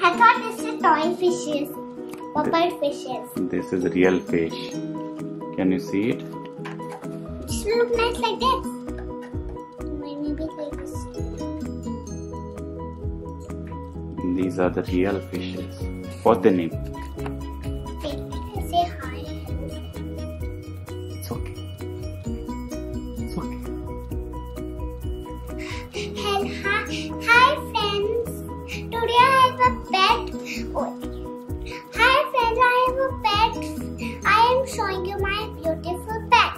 I thought this is toy fishes, puppet fishes. This is real fish. Can you see it? This will look nice like this. Maybe like this. These are the real fishes. What's the name? Wait, say hi. It's okay. It's okay. Hi friends. Today I have a pet. Oh, hi friends, I have a pet. I am showing you my beautiful pet.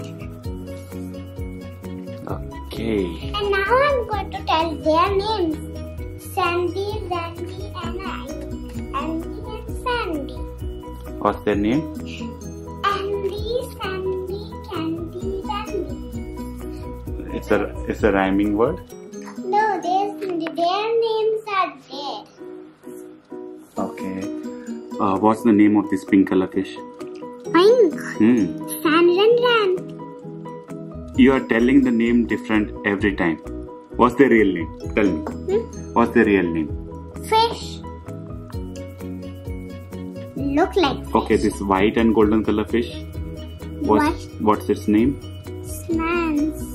Okay. And now I'm going to tell their names. Sandy, Randy, and Andy and Sandy. What's their name? Andy, Sandy, Candy, Randy. It's a rhyming word. No, their names are there. Okay. What's the name of this pink color fish? Pink. Sand and Ran. You are telling the name different every time. What's the real name? Tell me. What's the real name? Fish. Look like fish. Okay, this white and golden color fish. What's its name? Sam's.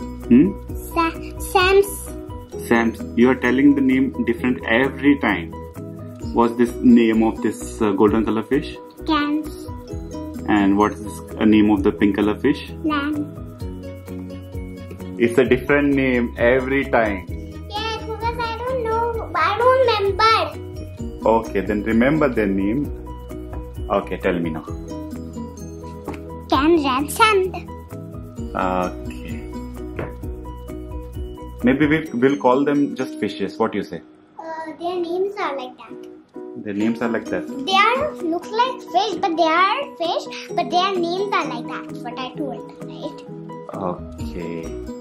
Sam's. You are telling the name different every time. What's this name of this golden color fish? Cans. And what's this name of the pink color fish? Lamb. It's a different name every time. Yes, because I don't know. I don't remember. Okay, then remember their name. Okay, tell me now. Can Ran Sand. Okay. Maybe we'll call them just fishes. What do you say? Their names are like that. Their names are like that. They are look like fish, but they are fish, but their names are like that. What I told, right? Okay.